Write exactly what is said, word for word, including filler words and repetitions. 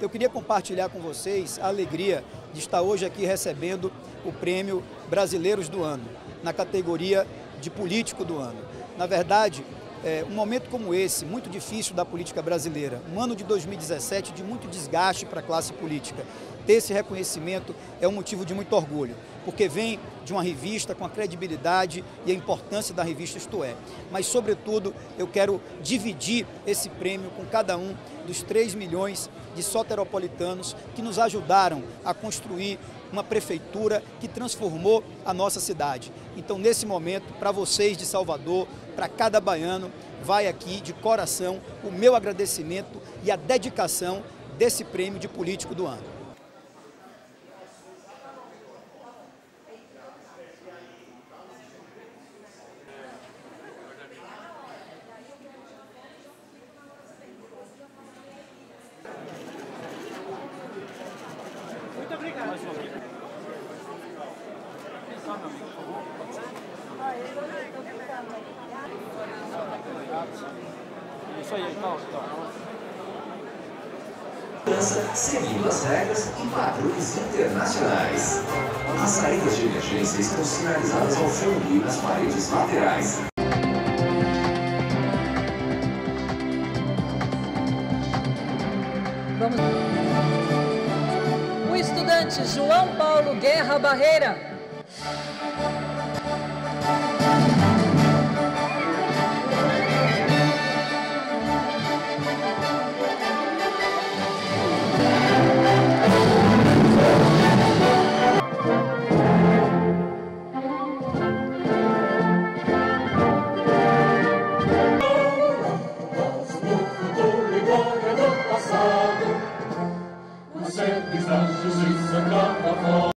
Eu queria compartilhar com vocês a alegria de estar hoje aqui recebendo o Prêmio Brasileiros do Ano, na categoria de Político do Ano. Na verdade, é, um momento como esse, muito difícil da política brasileira, um ano de dois mil e dezessete de muito desgaste para a classe política, ter esse reconhecimento é um motivo de muito orgulho, porque vem de uma revista com a credibilidade e a importância da revista Isto É. Mas, sobretudo, eu quero dividir esse prêmio com cada um dos três milhões de soteropolitanos que nos ajudaram a construir uma prefeitura que transformou a nossa cidade. Então, nesse momento, para vocês de Salvador, para cada baiano, vai aqui de coração o meu agradecimento e a dedicação desse prêmio de Político do Ano. Muito obrigado. Mais um aqui. Só, meu amigo, por favor. Pode ser? Isso aí, então. Seguindo as regras e padrões internacionais. As saídas de emergência estão sinalizadas ao fundo e nas paredes laterais. Vamos. O estudante João Paulo Guerra Barreira. Sempre está justiça cada